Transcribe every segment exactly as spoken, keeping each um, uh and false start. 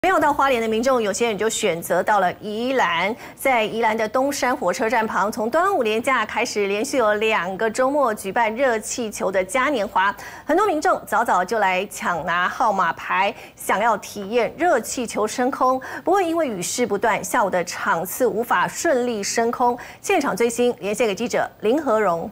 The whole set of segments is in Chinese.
没有到花莲的民众，有些人就选择到了宜兰，在宜兰的东山火车站旁，从端午连假开始，连续有两个周末举办热气球的嘉年华，很多民众早早就来抢拿号码牌，想要体验热气球升空。不过因为雨势不断，下午的场次无法顺利升空。现场最新连线给记者林和荣。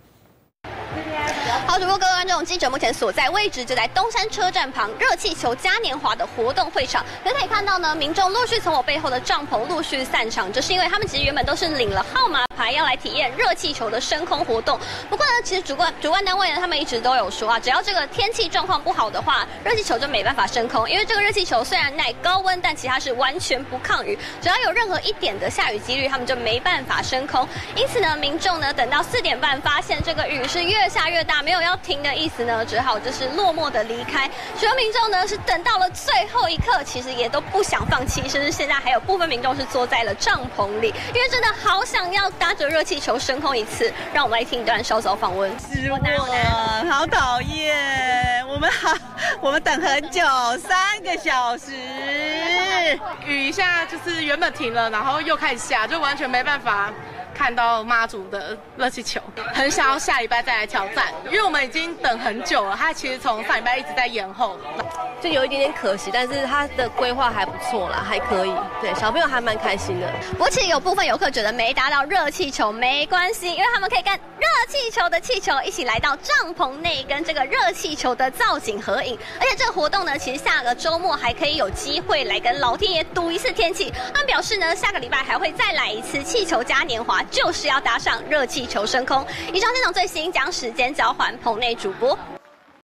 好，主播各位观众，记者目前所在位置就在东山车站旁热气球嘉年华的活动会场。可以看到呢，民众陆续从我背后的帐篷陆续散场，这是因为他们其实原本都是领了号码牌，要来体验热气球的升空活动。不过呢，其实主管主办单位呢，他们一直都有说啊，只要这个天气状况不好的话，热气球就没办法升空，因为这个热气球虽然耐高温，但其实它是完全不抗雨，只要有任何一点的下雨几率，他们就没办法升空。因此呢，民众呢等到四点半发现这个雨是越下越大，没有要停的意思呢，只好就是落寞的离开。许多民众呢是等到了最后一刻，其实也都不想放弃，甚至现在还有部分民众是坐在了帐篷里，因为真的好想要搭着热气球升空一次。让我们来听一段稍早访问。 失望，好讨厌！我们好，我们等很久，三个小时。 雨一下就是原本停了，然后又开始下，就完全没办法看到妈祖的热气球，很想要下礼拜再来挑战，因为我们已经等很久了。他其实从上礼拜一直在延后， 就有一点点可惜，但是他的规划还不错啦，还可以。对，小朋友还蛮开心的。 不过其实有部分游客觉得没搭到热气球没关系，因为他们可以跟热气球的气球一起来到帐篷内，跟这个热气球的造景合影。而且这个活动呢，其实下个周末还可以有机会来跟老天爷赌一次天气。他们表示呢，下个礼拜还会再来一次气球嘉年华。就是要搭上热气球升空。以上这种最新，将时间交还棚内主播。